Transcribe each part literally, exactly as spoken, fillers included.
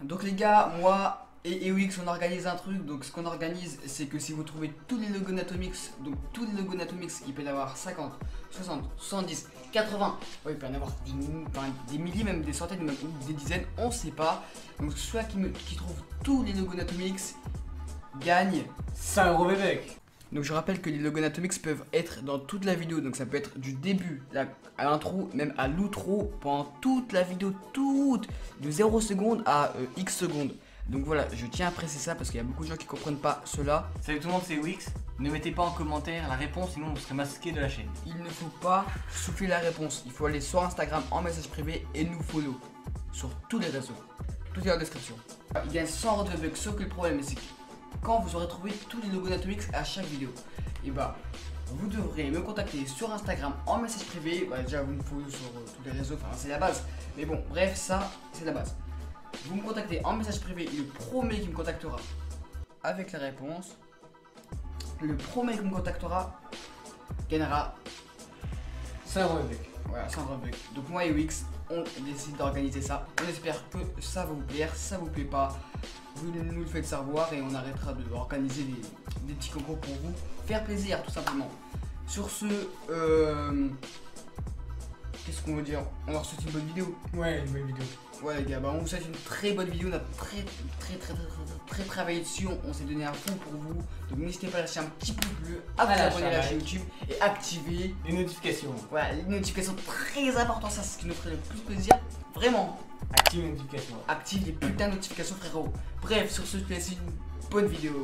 Donc les gars, moi et EOX on organise un truc. Donc ce qu'on organise c'est que si vous trouvez tous les logos Natomix, donc tous les logos Natomix, il peut y en avoir cinquante, soixante, soixante-dix, quatre-vingts, ouais, il peut y en avoir des, enfin, des milliers, même des centaines, même des dizaines, on sait pas. Donc soit qui, me, qui trouve tous les logos Natomix gagne cinq euros bébé. Donc je rappelle que les logos Natomix peuvent être dans toute la vidéo, donc ça peut être du début la, à l'intro, même à l'outro, pendant toute la vidéo, toute, de zéro seconde à euh, X secondes. Donc voilà, je tiens à préciser ça parce qu'il y a beaucoup de gens qui comprennent pas cela. Salut tout le monde, c'est Wix. Ne mettez pas en commentaire la réponse, sinon vous serez masqué de la chaîne. Il ne faut pas souffler la réponse, il faut aller sur Instagram en message privé et nous follow sur tous les réseaux. Tout est en description. Il gagne cent euros de bugs, sauf que le problème c'est que quand vous aurez trouvé tous les logos Natomix à chaque vidéo, et bah vous devrez me contacter sur Instagram en message privé. Bah, déjà vous me follow sur euh, tous les réseaux, enfin c'est la base. Mais bon, bref, ça c'est la base. Vous me contactez en message privé, le premier qui me contactera avec la réponse, le premier qui me contactera gagnera cinq euros bébé. voilà, cent bugs. Donc moi et Wix, on décide d'organiser ça. On espère que ça va vous plaire. Si ça vous plaît pas, vous nous le faites savoir et on arrêtera de organiser des, des petits concours pour vous faire plaisir tout simplement. Sur ce, euh, qu'est-ce qu'on veut dire? On leur souhaite une bonne vidéo. Ouais, une bonne vidéo. Ouais les gars, bah on vous souhaite une très bonne vidéo. On a très très très très très, très travaillé dessus. On, on s'est donné un fond pour vous. Donc n'hésitez pas à lâcher un petit pouce bleu, à vous À abonner à la lâcher un chaîne YouTube et activer Les notifications. voilà, les notifications très importantes, ça c'est ce qui nous ferait le plus plaisir. Vraiment, Active les notifications. active les putains de notifications frérot. Bref, sur ce, je te laisse une bonne vidéo.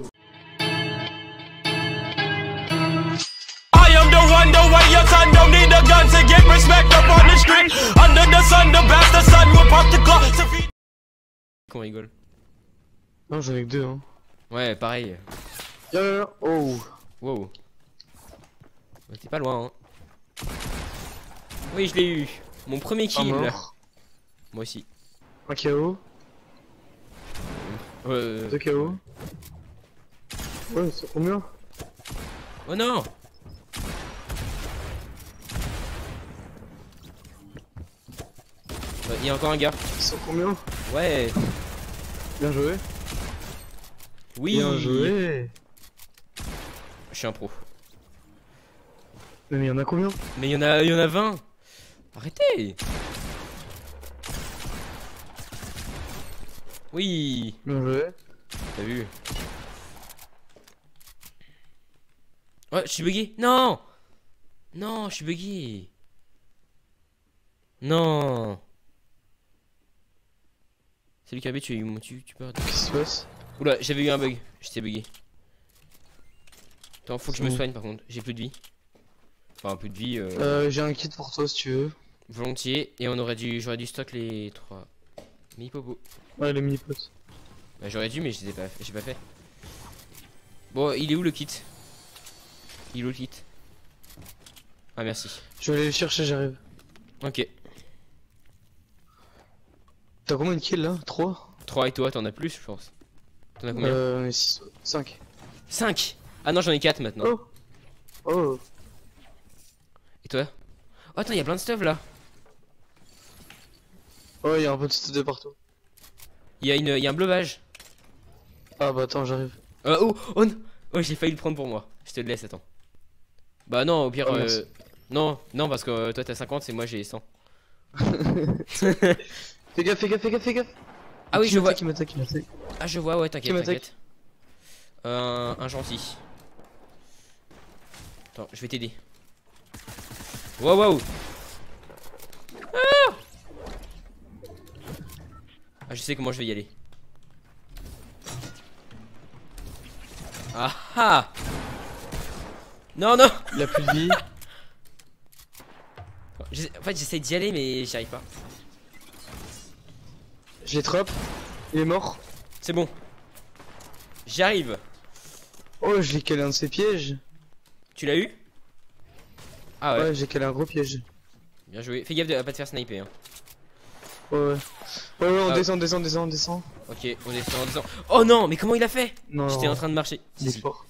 I am the one, the way your son don't need a gun to get respect up on the street. Under the sun, the bastard son will pop the clock to feed. Qu'on rigole. Non, j'en ai que deux, hein. Ouais, pareil. Viens, viens, viens. Oh. Wow. Ouais, t'es pas loin, hein. Oui, je l'ai eu. Mon premier Un kill. mort. Moi aussi. Un K O. Euh... Deux K O. Ouais, c'est combien? Oh non. Il y a encore un gars. Ils sont combien? Ouais. Bien joué. Oui. Bien joué. Je suis un pro. Mais il y en a combien? Mais il y en a, il y en a vingt. Arrêtez. Oui. Bien joué. T'as vu? Ouais, je suis bugué. Non. Non, je suis bugué. Non. Salut K B, tu, tu, tu peux... Qu'est-ce qui se passe? Oula, j'avais eu un bug. J'étais bugué. Attends, faut que je me Bon. soigne par contre. J'ai plus de vie. Enfin, plus de vie. Euh... Euh, j'ai un kit pour toi si tu veux. Volontiers. Et on aurait dû, j'aurais dû stock les trois. Mi popo. Ouais, les mini-potes. Bah, j'aurais dû, mais je les ai pas, j'ai pas fait. Bon, il est où le kit? Il est où le kit? Ah, merci. Je vais aller le chercher, j'arrive. Ok. T'as combien de kills là? trois? trois et toi, t'en as plus, je pense. T'en as combien? Euh, six, cinq. cinq. Ah non, j'en ai quatre maintenant. Oh. Oh. Et toi? Oh, attends, il y a plein de stuff là. Ouais, il y a un peu de stuff de partout. Il y a une, il y a un bleuvage. Ah bah attends, j'arrive. Euh, oh, oh, non. Oh, j'ai failli le prendre pour moi. Je te le laisse, attends. Bah non, au pire, Oh, euh... merci. non, non, parce que euh, toi t'as cinquante et moi j'ai cent. Fais gaffe, fais gaffe, fais gaffe, fais gaffe. Ah oui, Qui je vois. m'attaque, Qui m'attaque, qui m'attaque. Ah, je vois, ouais, Qui t'inquiète, m'attaque? t'inquiète. Euh, un, un gentil. Attends, je vais t'aider. Wow, wow. Ah, ah, je sais comment je vais y aller. Ah ah. Non, non. Il a plus de vie. Je- En fait, j'essaie d'y aller, mais j'y arrive pas. Je l'attrape. Il est mort. C'est bon. J'y arrive. Oh, je l'ai calé un de ses pièges. Tu l'as eu? Ah ouais. Ouais, j'ai calé un gros piège. Bien joué. Fais gaffe de pas te faire sniper. Hein. Ouais, ouais. Ouais, ouais, on Ah. descend, descend, descend, descend. Ok, on descend, on descend. Oh non, mais comment il a fait? Non. J'étais en train de marcher. Il est Si, si. fort.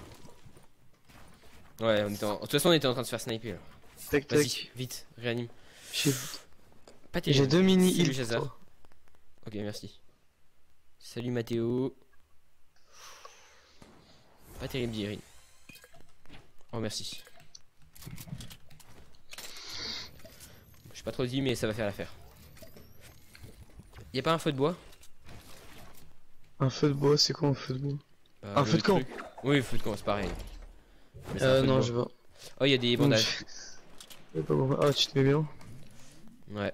Ouais, on était en... de toute façon, on était en train de se faire sniper. là. Tac, Vas-y, tac. vite, réanime. J'ai Pas j'ai deux mini Salut, heals. Shazam. pour toi. Ok, merci. Salut Mathéo. Pas terrible Jerry. Oh merci. Je suis pas trop dit mais ça va faire l'affaire. Y'a pas un feu de bois? Un feu de bois, c'est quoi un feu de bois? Bah, Un le feu de camp? truc. Oui, feu de camp, c'est pareil. Mais c'est un Euh, feu de non, bois. je vois. Oh, y'a des bandages. Je sais pas pourquoi. Ah, tu te mets bien. Ouais.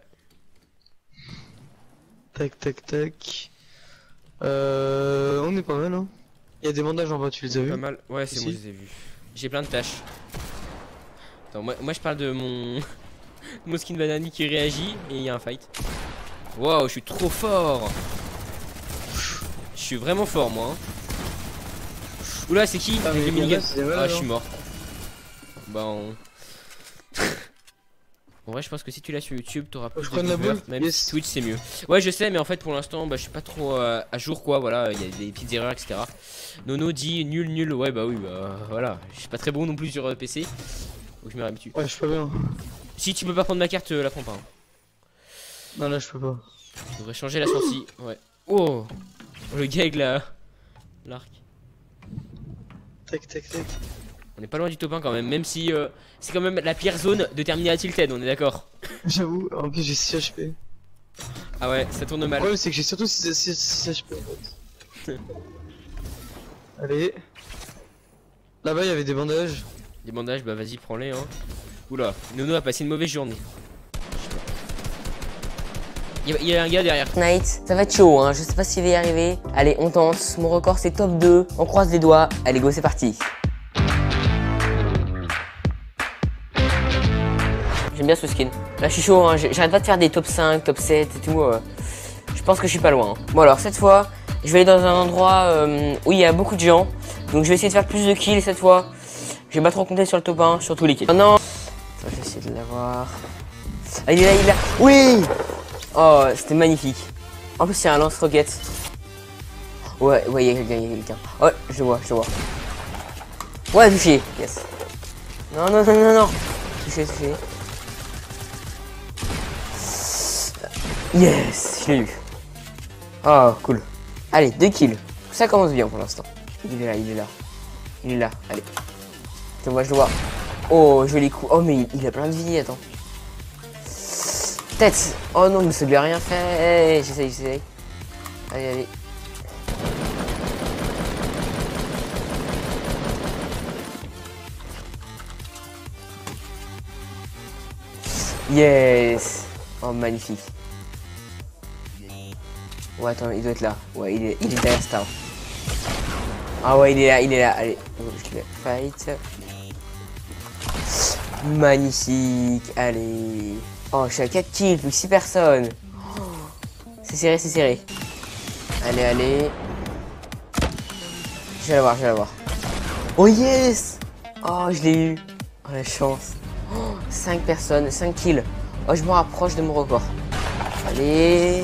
Tac, tac, tac. Euh, on est pas mal, hein. Il y a des bandages en bas, tu les as vus? Pas mal. Ouais, c'est Ici. moi, je les ai vus. J'ai plein de tâches. Attends, moi, moi je parle de mon. Mon skin banani qui réagit et il y a un fight. Waouh, je suis trop fort. Je suis vraiment fort, moi. Hein. Oula, c'est qui? Ah, mais Avec le les minigun. bandages, c'est des Ah, malades, je suis hein. mort. Bah, on. En vrai, je pense que si tu l'as sur YouTube, t'auras plus je de prends de la viewers, boule. même Yes. si Twitch c'est mieux. Ouais, je sais, mais en fait, pour l'instant, bah, je suis pas trop euh, à jour, quoi. Voilà, il y a des petites erreurs, et cetera. Nono dit nul, nul. Ouais, bah oui, bah voilà. Je suis pas très bon non plus sur euh, P C. Faut que je me réhabitue. Ouais, je suis pas bien. Si tu peux pas prendre ma carte, euh, la prends pas. Hein. Non, là, je peux pas. Je devrais changer la sortie. Ouais. Oh, le gars avec la l'arc. Tac, tac, tac. On est pas loin du top un quand même, même si euh, c'est quand même la pire zone de terminer à Tilted, on est d'accord. J'avoue, en plus, j'ai six H P. Ah ouais, ça tourne Le mal. problème, c'est que j'ai surtout six H P en fait. Allez. Là-bas, il y avait des bandages. Des bandages, bah vas-y, prends-les. Hein. Oula, Nono a passé une mauvaise journée. Il y, a, il y a un gars derrière. Night, ça va être chaud, hein. Je sais pas s'il va y arriver. Allez, on tente. Mon record c'est top deux. On croise les doigts. Allez, go, c'est parti. J'aime bien ce skin. Là, je suis chaud, hein. J'arrête pas de faire des top cinq, top sept et tout. euh. Je pense que je suis pas loin. Hein. Bon, alors, cette fois, je vais aller dans un endroit euh, où il y a beaucoup de gens. Donc, je vais essayer de faire plus de kills cette fois. Je vais pas trop compter sur le top un, sur tous les kills. Oh non. Attends, je vais essayer de l'avoir. Ah, il est là, il est là. Oui. Oh, c'était magnifique. En plus, il y a un lance-roquette. Ouais, ouais, il y a quelqu'un, il y a quelqu'un. Ouais, je le vois, je le vois. Ouais, touché. Yes. Non, non, non, non, non. Touché, touché. Yes, je l'ai eu. Oh, cool. Allez, deux kills. Ça commence bien pour l'instant. Il est là, il est là. Il est là, allez. Je le vois, je le vois. Oh, joli coup. Oh, mais il, il a plein de vie, attends. Tête. Oh non, mais ça lui a rien fait. J'essaye, j'essaye. Allez, allez. Yes. Oh, magnifique. Ouais, attends, il doit être là. Ouais, il est, il est derrière Star. Ah ouais, il est là, il est là. Allez, je le fight. Magnifique. Allez. Oh, je suis à quatre kills, plus six personnes. Oh, c'est serré, c'est serré. Allez, allez. Je vais l'avoir, je vais l'avoir. Oh yes. Oh, je l'ai eu. Oh, la chance. Oh, cinq personnes, cinq kills. Oh, je me rapproche de mon record. Allez.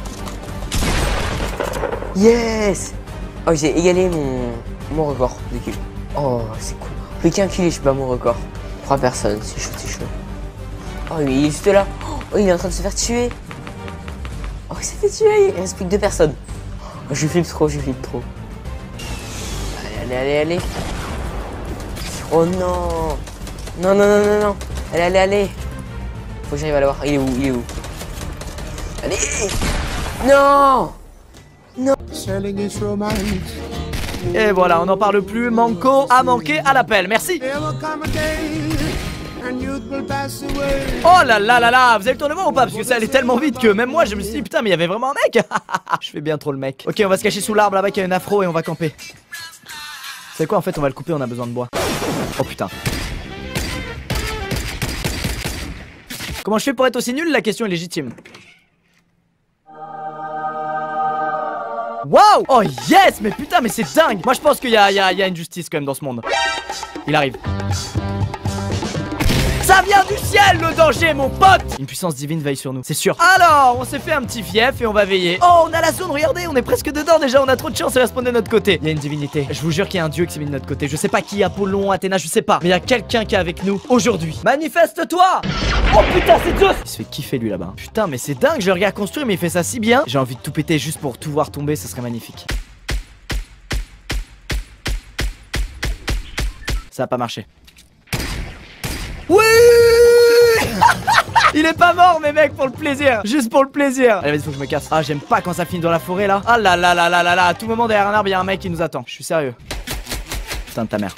Yes. Oh, j'ai égalé mon, mon record de kills. Oh, c'est cool. Plus qu'un kill et je suis pas mon record. Trois personnes, c'est chaud, c'est chaud. Oh, il est juste là. Oh, il est en train de se faire tuer. Oh, il s'est fait tuer. Il reste plus que deux personnes. Oh, je flippe trop, je flippe trop. Allez, allez, allez, allez. Oh non. Non, non, non, non, non. Allez, allez, allez. Faut que j'arrive à l'avoir. Il est où? Il est où? Allez. Non. Et voilà, on n'en parle plus. Manco a manqué à l'appel. Merci. Oh là là là là, vous avez le temps de voir ou pas? Parce que ça allait tellement vite que même moi je me suis dit putain mais il y avait vraiment un mec. Je fais bien trop le mec. Ok, on va se cacher sous l'arbre là-bas qui a une afro et on va camper. C'est quoi en fait? On va le couper, on a besoin de bois. Oh putain. Comment je fais pour être aussi nul? La question est légitime. Waouh! Oh yes! Mais putain, mais c'est dingue! Moi je pense qu'il y a, il y, a, il y a une justice quand même dans ce monde. Il arrive. Ça vient du ciel le danger mon pote. Une puissance divine veille sur nous, c'est sûr. Alors on s'est fait un petit fief et on va veiller. Oh on a la zone, regardez, on est presque dedans déjà. On a trop de chance, elle va spawner de notre côté. Il y a une divinité, je vous jure qu'il y a un dieu qui s'est mis de notre côté. Je sais pas qui, Apollon, Athéna, je sais pas. Mais il y a quelqu'un qui est avec nous aujourd'hui. Manifeste-toi. Oh putain c'est Zeus. Il se fait kiffer lui là-bas. Putain mais c'est dingue, je le regarde construire mais il fait ça si bien. J'ai envie de tout péter juste pour tout voir tomber, ce serait magnifique. Ça a pas marché. Oui. Il est pas mort mes mecs, pour le plaisir. Juste pour le plaisir. Allez vas-y faut que je me casse. Ah j'aime pas quand ça finit dans la forêt là. Ah là là là là là là. À tout moment derrière un arbre il y a un mec qui nous attend. Je suis sérieux. Putain de ta mère.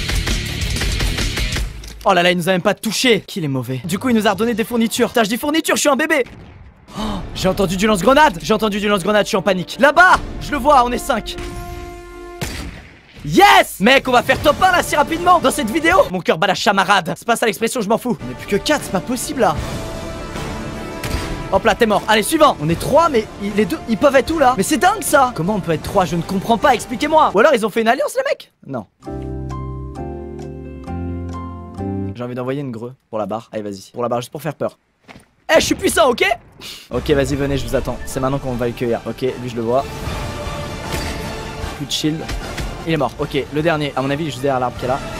Oh là là il nous a même pas touché. Qu'il est mauvais. Du coup il nous a redonné des fournitures. Putain je dis fournitures, je suis un bébé. Oh, j'ai entendu du lance-grenade. J'ai entendu du lance-grenade, je suis en panique. Là-bas, je le vois, on est cinq. Yes! Mec, on va faire top un là si rapidement dans cette vidéo. Mon cœur bat la chamarade. C'est pas ça l'expression, je m'en fous. On est plus que quatre, c'est pas possible là. Hop là, t'es mort. Allez, suivant. On est trois, mais les deux, ils peuvent être où là? Mais c'est dingue ça. Comment on peut être trois? Je ne comprends pas, expliquez-moi. Ou alors ils ont fait une alliance les mecs? Non. J'ai envie d'envoyer une greu pour la barre. Allez, vas-y. Pour la barre, juste pour faire peur. Eh, hey, je suis puissant, ok? Ok, vas-y, venez, je vous attends. C'est maintenant qu'on va le cueillir. Ok, lui, je le vois. Plus de shield. Il est mort, ok, le dernier, à mon avis, il est juste derrière l'arbre qui est là.